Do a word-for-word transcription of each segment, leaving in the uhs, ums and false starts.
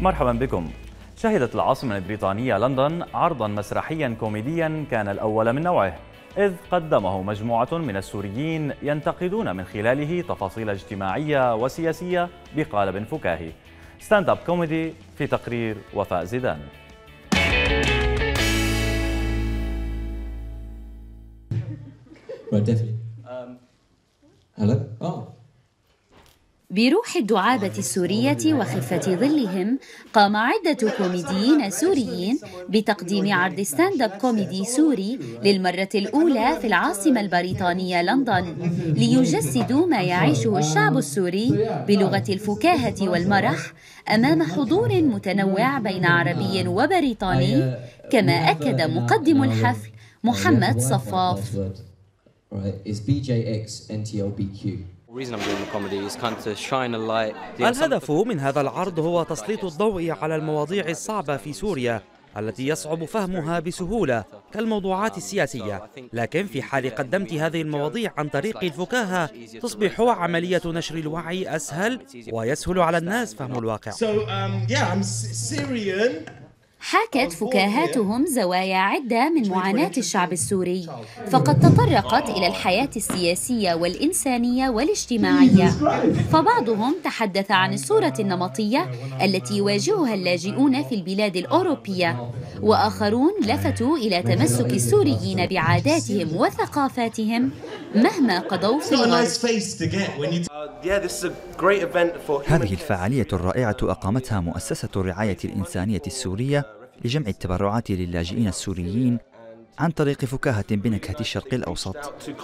مرحبا بكم. شهدت العاصمة البريطانية لندن عرضا مسرحيا كوميديا كان الأول من نوعه، إذ قدمه مجموعة من السوريين ينتقدون من خلاله تفاصيل اجتماعية وسياسية بقالب فكاهي. ستاند اب كوميدي في تقرير وفاء زيدان. بروح الدعابة السورية وخفة ظلهم، قام عدة كوميديين سوريين بتقديم عرض ستاند اب كوميدي سوري للمرة الأولى في العاصمة البريطانية لندن، ليجسدوا ما يعيشه الشعب السوري بلغة الفكاهة والمرح أمام حضور متنوع بين عربي وبريطاني، كما أكد مقدم الحفل محمد صفاف. الهدف من هذا العرض هو تسليط الضوء على المواضيع الصعبة في سوريا التي يصعب فهمها بسهولة كالموضوعات السياسية، لكن في حال قدمت هذه المواضيع عن طريق الفكاهة تصبح عملية نشر الوعي أسهل ويسهل على الناس فهم الواقع. حاكت فكاهاتهم زوايا عدة من معاناة الشعب السوري، فقد تطرقت إلى الحياة السياسية والإنسانية والاجتماعية، فبعضهم تحدث عن الصورة النمطية التي يواجهها اللاجئون في البلاد الأوروبية، وآخرون لفتوا إلى تمسك السوريين بعاداتهم وثقافاتهم مهما قضوا في الغرب. هذه الفعالية الرائعة أقامتها مؤسسة الرعاية الإنسانية السورية لجمع التبرعات للاجئين السوريين عن طريق فكاهة بنكهة الشرق الأوسط.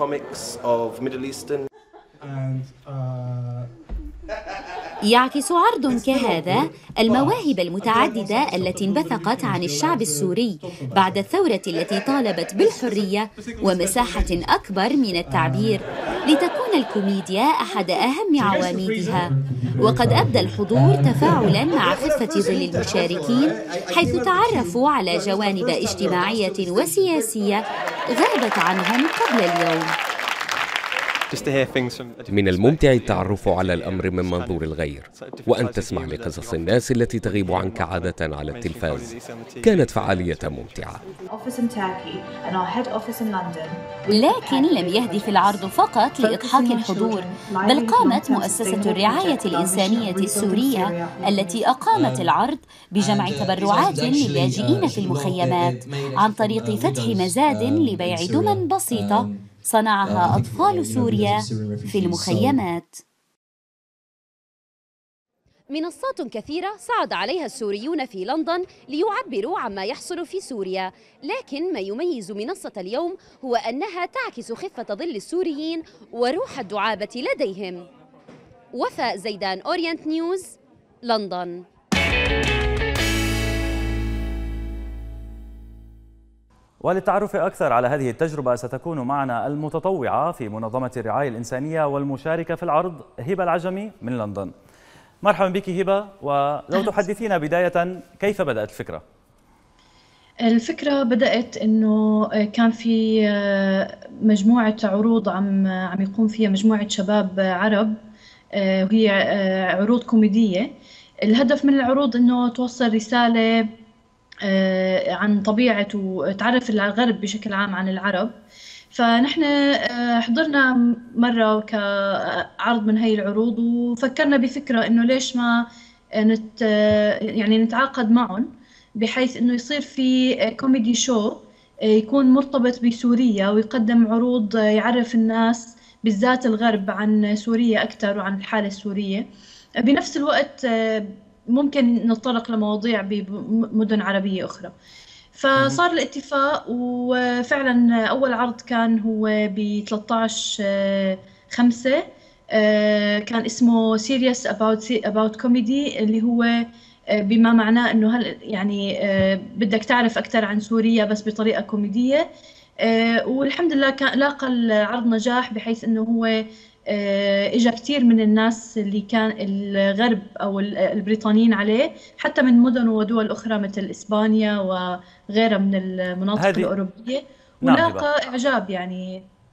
يعكس عرض كهذا المواهب المتعددة التي انبثقت عن الشعب السوري بعد الثورة التي طالبت بالحرية ومساحة أكبر من التعبير، لتكون الكوميديا أحد أهم عواميدها. وقد أبدى الحضور تفاعلاً مع خفة ظل المشاركين، حيث تعرفوا على جوانب اجتماعية وسياسية غابت عنهم قبل اليوم. من الممتع التعرف على الأمر من منظور الغير، وأن تسمع لقصص الناس التي تغيب عنك عادة على التلفاز. كانت فعالية ممتعة. لكن لم يهدف العرض فقط لإضحاك الحضور، بل قامت مؤسسة الرعاية الإنسانية السورية التي أقامت العرض بجمع تبرعات للاجئين في المخيمات عن طريق فتح مزاد لبيع دمى بسيطة صنعها أطفال سوريا في المخيمات. منصات كثيرة صعد عليها السوريون في لندن ليعبروا عما يحصل في سوريا، لكن ما يميز منصة اليوم هو أنها تعكس خفة ظل السوريين وروح الدعابة لديهم. وفاء زيدان، أورينت نيوز، لندن. وللتعرف أكثر على هذه التجربة ستكون معنا المتطوعة في منظمة الرعاية الإنسانية والمشاركة في العرض هبة العجمي من لندن. مرحبا بك هبة، ولو تحدثينا بداية كيف بدأت الفكرة؟ الفكرة بدأت إنه كان في مجموعة عروض عم عم يقوم فيها مجموعة شباب عرب، وهي عروض كوميدية. الهدف من العروض إنه توصل رسالة عن طبيعة وتعرف الغرب بشكل عام عن العرب. فنحن حضرنا مرة كعرض من هاي العروض، وفكرنا بفكرة إنه ليش ما نت يعني نتعاقد معهم بحيث إنه يصير في كوميدي شو يكون مرتبط بسوريا، ويقدم عروض يعرف الناس بالذات الغرب عن سوريا أكثر وعن الحالة السورية. بنفس الوقت ممكن نتطرق لمواضيع بمدن عربية أخرى. فصار الاتفاق، وفعلا أول عرض كان هو ب ثلاثة عشر خمسة، كان اسمه Serious About About Comedy، اللي هو بما معناه إنه هل يعني بدك تعرف أكثر عن سوريا بس بطريقة كوميدية. والحمد لله كان لاقى العرض نجاح، بحيث إنه هو إجا كتير من الناس اللي كان الغرب أو البريطانيين عليه، حتى من مدن ودول أخرى مثل إسبانيا وغيرها من المناطق الأوروبية، ولاقى إعجاب يعني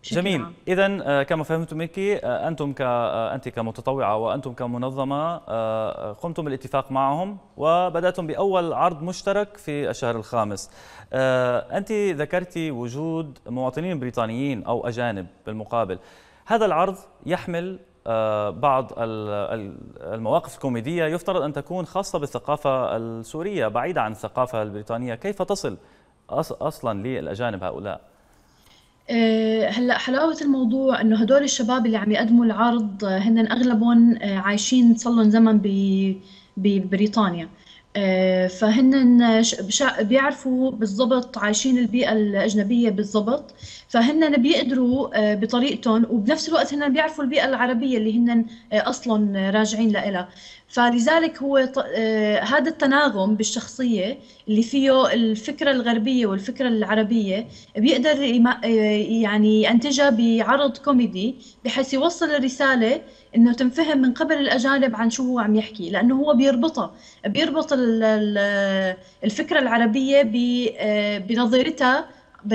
جميل. إذا كما فهمت منك أنتم ك أنت كمتطوعة وأنتم كمنظمة قمتم بالاتفاق معهم وبدأتم بأول عرض مشترك في الشهر الخامس. أنت ذكرت وجود مواطنين بريطانيين أو أجانب بالمقابل. هذا العرض يحمل بعض المواقف الكوميدية يفترض أن تكون خاصة بالثقافة السورية بعيدة عن الثقافة البريطانية. كيف تصل أصلا للأجانب هؤلاء؟ هلا حلاوة الموضوع انه هدول الشباب اللي عم يقدموا العرض هن اغلبهم عايشين صار لهم زمن ببريطانيا، فهن بيعرفوا بالضبط، عايشين البيئة الأجنبية بالضبط، فهن بيقدروا بطريقتهم، وبنفس الوقت هن بيعرفوا البيئة العربية اللي هن أصلاً راجعين لها. فلذلك هو هذا التناغم بالشخصية اللي فيه الفكرة الغربية والفكرة العربية بيقدر يعني ينتجها بعرض كوميدي بحيث يوصل الرسالة انه تنفهم من قبل الاجانب عن شو هو عم يحكي، لانه هو بيربطها بيربط الفكره العربيه بنظيرتها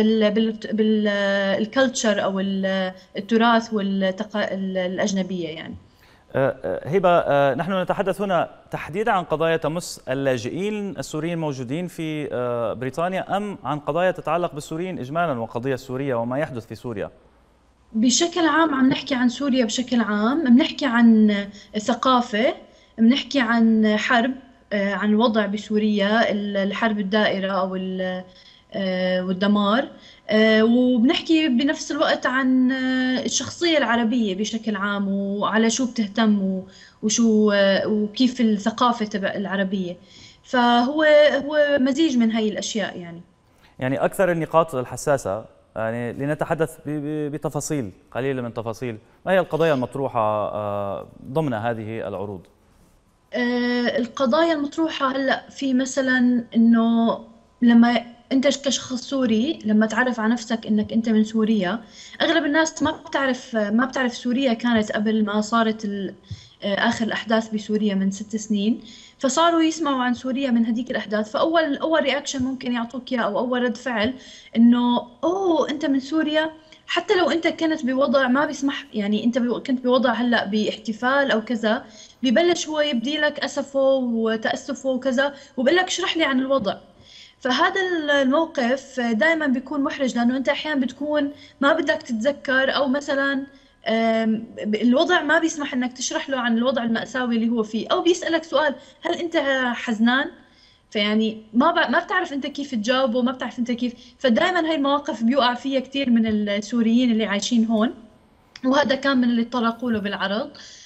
بالكلتشر او التراث والاجنبيه. يعني هبه، نحن نتحدث هنا تحديدا عن قضايا تمس اللاجئين السوريين الموجودين في بريطانيا ام عن قضايا تتعلق بالسوريين اجمالا والقضيه السوريه وما يحدث في سوريا؟ بشكل عام عم نحكي عن سوريا بشكل عام، بنحكي عن ثقافة، بنحكي عن حرب، عن الوضع بسوريا، الحرب الدائرة أو والدمار، وبنحكي بنفس الوقت عن الشخصية العربية بشكل عام وعلى شو بتهتم وشو وكيف الثقافة تبع العربية. فهو هو مزيج من هاي الأشياء. يعني يعني أكثر النقاط الحساسة، يعني لنتحدث بتفاصيل قليلة من تفاصيل، ما هي القضايا المطروحة ضمن هذه العروض؟ القضايا المطروحة هلأ في مثلا إنه لما أنت كشخص سوري لما تعرف على نفسك إنك أنت من سوريا، أغلب الناس ما بتعرف ما بتعرف سوريا كانت قبل ما صارت آخر الأحداث بسوريا من ست سنين، فصاروا يسمعوا عن سوريا من هديك الأحداث. فأول أول رياكشن ممكن يعطوك إياه أو أول رد فعل إنه أوه أنت من سوريا، حتى لو أنت كنت بوضع ما بيسمح، يعني أنت كنت بوضع هلأ باحتفال أو كذا، ببلش هو يبدي لك أسفه وتأسفه وكذا وبقول لك اشرح لي عن الوضع. فهذا الموقف دائما بيكون محرج، لأنه أنت أحيانا بتكون ما بدك تتذكر أو مثلا الوضع ما بيسمح انك تشرح له عن الوضع المأساوي اللي هو فيه، او بيسألك سؤال هل انت حزنان؟ فيعني ما ما بتعرف انت كيف تجاوبه، ما بتعرف انت كيف. فدائما هاي المواقف بيوقع فيها كثير من السوريين اللي عايشين هون، وهذا كان من اللي تطرقوا له بالعرض.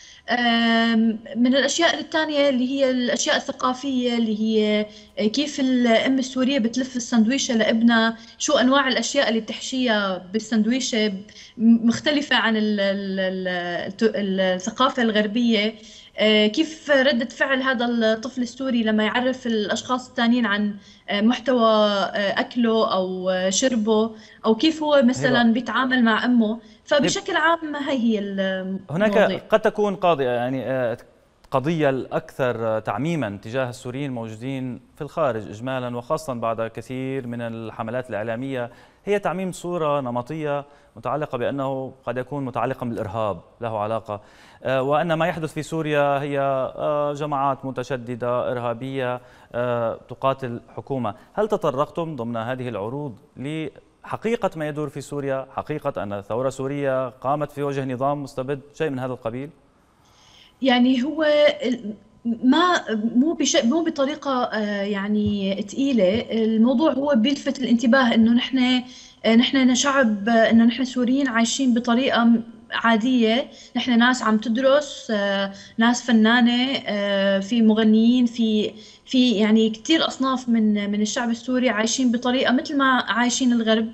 من الأشياء الثانية اللي هي الأشياء الثقافية، اللي هي كيف الأم السورية بتلف السندويشة لابنها، شو أنواع الأشياء اللي بتحشيها بالسندويشة مختلفة عن الثقافة الغربية، كيف ردة فعل هذا الطفل السوري لما يعرف الأشخاص الثانيين عن محتوى أكله أو شربه، أو كيف هو مثلا بيتعامل مع أمه. فبشكل عام هي هي هناك قد تكون قضية يعني قضية الأكثر تعميما تجاه السوريين الموجودين في الخارج إجمالا، وخاصة بعد كثير من الحملات الإعلامية، هي تعميم صورة نمطية متعلقة بأنه قد يكون متعلقا بالإرهاب، له علاقة، وأن ما يحدث في سوريا هي جماعات متشددة إرهابية تقاتل حكومة. هل تطرقتم ضمن هذه العروض ل حقيقة ما يدور في سوريا، حقيقة أن ثورة سورية قامت في وجه نظام مستبد، شيء من هذا القبيل؟ يعني هو ما مو بش مو بطريقة يعني ثقيلة، الموضوع هو بيلفت الانتباه إنه نحن نحن شعب، إنه نحن سوريين عايشين بطريقة عادية، نحن ناس عم تدرس، ناس فنانة، في مغنيين، في في يعني كثير أصناف من من الشعب السوري عايشين بطريقة مثل ما عايشين الغرب.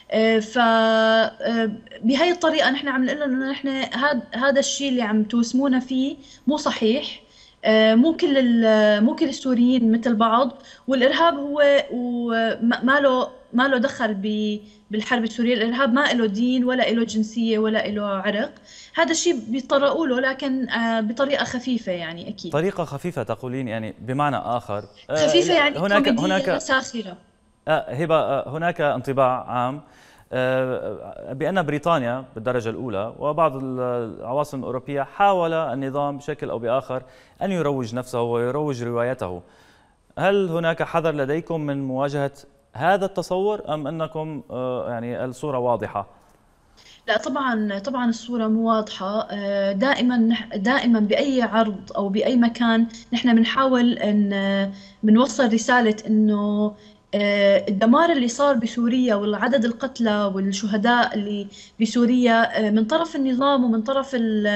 فبهاي الطريقة نحن عم نقول إنه نحن هذا هذا الشيء اللي عم توسمونا فيه مو صحيح، مو كل مو كل السوريين مثل بعض، والإرهاب هو ما له ما له دخل بالحرب السورية. الإرهاب ما له دين ولا له جنسية ولا له عرق، هذا الشيء بيتطرقوا له لكن بطريقة خفيفة. يعني أكيد طريقة خفيفة تقولين، يعني بمعنى آخر خفيفة يعني هناك هناك ساخرة. هبة، هناك انطباع عام بأن بريطانيا بالدرجة الأولى وبعض العواصم الأوروبية حاول النظام بشكل أو بآخر أن يروج نفسه ويروج روايته. هل هناك حذر لديكم من مواجهة هذا التصور أم أنكم يعني الصورة واضحة؟ لا طبعا طبعا الصورة مو واضحة. دائما دائما بأي عرض أو بأي مكان نحن بنحاول أن بنوصل رسالة إنه الدمار اللي صار بسوريا والعدد القتلى والشهداء اللي بسوريا من طرف النظام ومن طرف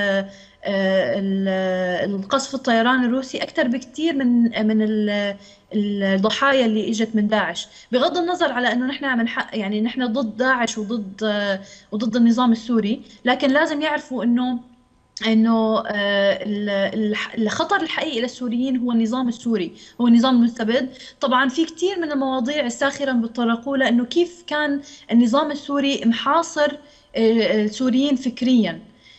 القصف الطيران الروسي أكثر بكثير من من الضحايا اللي اجت من داعش، بغض النظر على انه نحن عم نحق يعني نحن ضد داعش وضد وضد النظام السوري، لكن لازم يعرفوا انه انه الخطر الحقيقي للسوريين هو النظام السوري، هو النظام المستبد. طبعا في كثير من المواضيع الساخره بيتطرقوا لها انه كيف كان النظام السوري محاصر السوريين فكريا،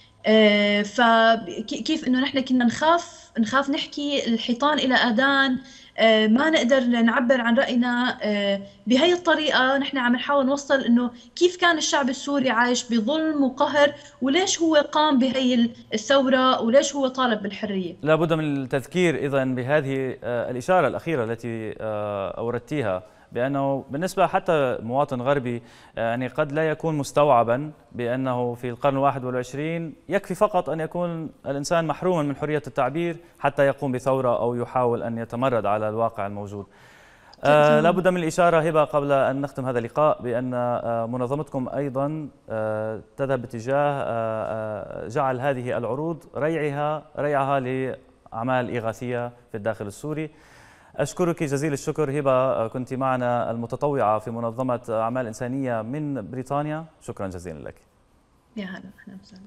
فكيف انه نحن كنا نخاف نخاف نحكي الحيطان الى اذان، ما نقدر نعبر عن رأينا بهي الطريقة. نحن عم نحاول نوصل إنه كيف كان الشعب السوري عايش بظلم وقهر، وليش هو قام بهي الثورة، وليش هو طالب بالحرية. لا بد من التذكير إذن بهذه الإشارة الأخيرة التي أوردتيها، بأنه بالنسبة حتى مواطن غربي يعني قد لا يكون مستوعبا بأنه في القرن الواحد والعشرين يكفي فقط أن يكون الإنسان محروما من حرية التعبير حتى يقوم بثورة أو يحاول أن يتمرد على الواقع الموجود. آه لا بد من الإشارة هبة قبل أن نختم هذا اللقاء بأن آه منظمتكم أيضا آه تذهب باتجاه آه جعل هذه العروض ريعها ريعها لأعمال إغاثية في الداخل السوري. أشكرك جزيل الشكر هبة، كنت معنا المتطوعة في منظمة أعمال إنسانية من بريطانيا، شكرا جزيلا لك. يا هلا أهلا وسهلا.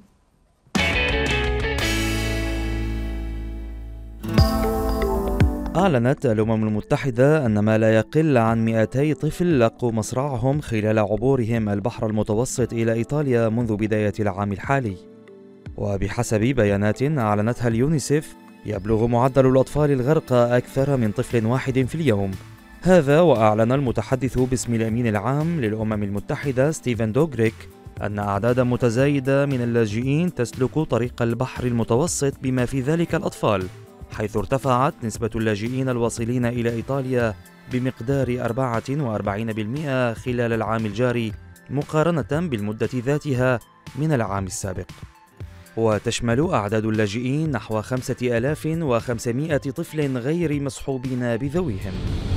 أعلنت الأمم المتحدة أن ما لا يقل عن مئتي طفل لقوا مصرعهم خلال عبورهم البحر المتوسط إلى إيطاليا منذ بداية العام الحالي. وبحسب بيانات أعلنتها اليونيسيف يبلغ معدل الأطفال الغرقى أكثر من طفل واحد في اليوم. هذا وأعلن المتحدث باسم الأمين العام للأمم المتحدة ستيفن دوغريك أن أعدادا متزايدة من اللاجئين تسلك طريق البحر المتوسط بما في ذلك الأطفال، حيث ارتفعت نسبة اللاجئين الواصلين إلى إيطاليا بمقدار أربعة وأربعين بالمئة خلال العام الجاري مقارنة بالمدة ذاتها من العام السابق. وتشمل أعداد اللاجئين نحو خمسة آلاف وخمسمئة طفل غير مصحوبين بذويهم.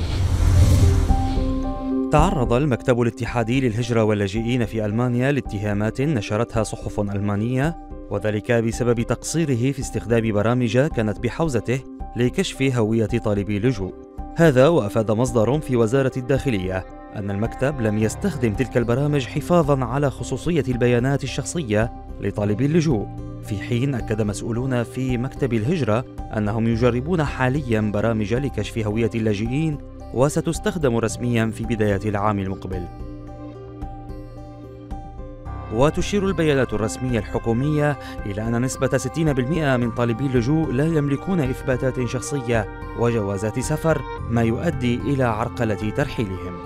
تعرض المكتب الاتحادي للهجرة واللاجئين في ألمانيا لاتهامات نشرتها صحف ألمانية، وذلك بسبب تقصيره في استخدام برامج كانت بحوزته لكشف هوية طالبي اللجوء. هذا وأفاد مصدر في وزارة الداخلية أن المكتب لم يستخدم تلك البرامج حفاظاً على خصوصية البيانات الشخصية لطالبي اللجوء، في حين أكد مسؤولون في مكتب الهجرة أنهم يجربون حالياً برامج لكشف هوية اللاجئين وستستخدم رسمياً في بداية العام المقبل. وتشير البيانات الرسمية الحكومية إلى أن نسبة ستين بالمئة من طالبي اللجوء لا يملكون إثباتات شخصية وجوازات سفر، ما يؤدي إلى عرقلة ترحيلهم.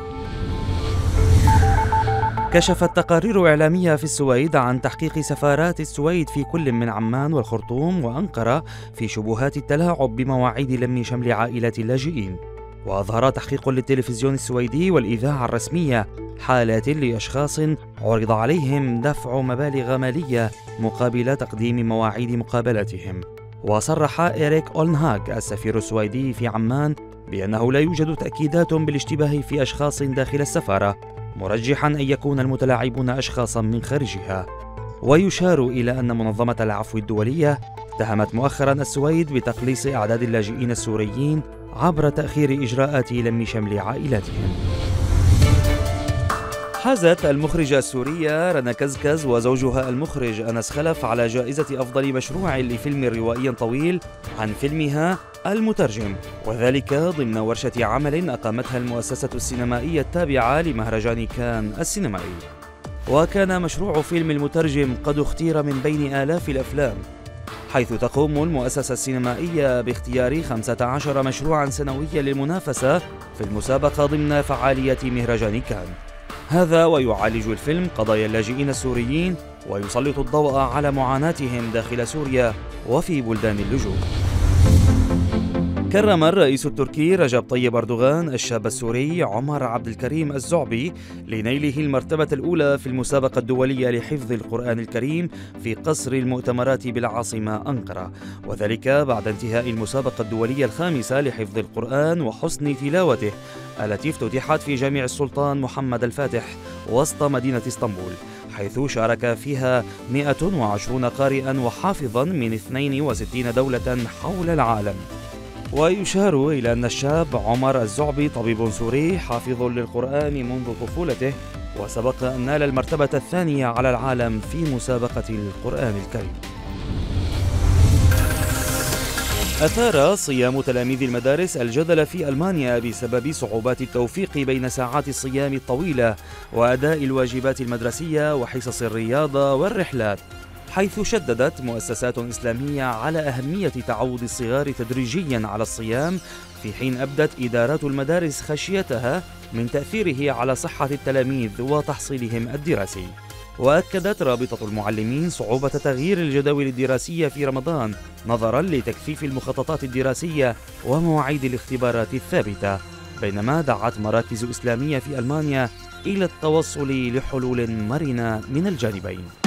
كشفت تقارير إعلامية في السويد عن تحقيق سفارات السويد في كل من عمان والخرطوم وأنقرة في شبهات التلاعب بمواعيد لم شمل عائلات اللاجئين. وأظهر تحقيق للتلفزيون السويدي والإذاعة الرسمية حالات لأشخاص عرض عليهم دفع مبالغ مالية مقابل تقديم مواعيد مقابلتهم. وصرح إيريك أولنهاغ السفير السويدي في عمان بأنه لا يوجد تأكيدات بالاشتباه في أشخاص داخل السفارة، مرجحاً أن يكون المتلاعبون أشخاصاً من خارجها. ويشار إلى أن منظمة العفو الدولية اتهمت مؤخراً السويد بتقليص أعداد اللاجئين السوريين عبر تأخير إجراءات لم شمل عائلاتهم. حازت المخرجة السورية رنا كزكز وزوجها المخرج أنس خلف على جائزة أفضل مشروع لفيلم روائي طويل عن فيلمها المترجم، وذلك ضمن ورشة عمل أقامتها المؤسسة السينمائية التابعة لمهرجان كان السينمائي. وكان مشروع فيلم المترجم قد اختير من بين آلاف الأفلام، حيث تقوم المؤسسة السينمائية باختيار خمسة عشر مشروعاً سنوياً للمنافسة في المسابقة ضمن فعالية مهرجان كان. هذا ويعالج الفيلم قضايا اللاجئين السوريين ويسلط الضوء على معاناتهم داخل سوريا وفي بلدان اللجوء. كرم الرئيس التركي رجب طيب أردوغان الشاب السوري عمر عبد الكريم الزعبي لنيله المرتبة الأولى في المسابقة الدولية لحفظ القرآن الكريم في قصر المؤتمرات بالعاصمة أنقرة، وذلك بعد انتهاء المسابقة الدولية الخامسة لحفظ القرآن وحسن تلاوته التي افتتحت في جامع السلطان محمد الفاتح وسط مدينة اسطنبول، حيث شارك فيها مئة وعشرين قارئا وحافظا من اثنين وستين دولة حول العالم. ويشار إلى أن الشاب عمر الزعبي طبيب سوري حافظ للقرآن منذ طفولته، وسبق أن نال المرتبة الثانية على العالم في مسابقة القرآن الكريم. أثار صيام تلاميذ المدارس الجدل في ألمانيا بسبب صعوبات التوفيق بين ساعات الصيام الطويلة وأداء الواجبات المدرسية وحصص الرياضة والرحلات، حيث شددت مؤسسات إسلامية على أهمية تعود الصغار تدريجيا على الصيام، في حين أبدت إدارات المدارس خشيتها من تأثيره على صحة التلاميذ وتحصيلهم الدراسي. وأكدت رابطة المعلمين صعوبة تغيير الجداول الدراسية في رمضان نظرا لتكثيف المخططات الدراسية ومواعيد الاختبارات الثابتة، بينما دعت مراكز إسلامية في ألمانيا إلى التوصل لحلول مرنة من الجانبين.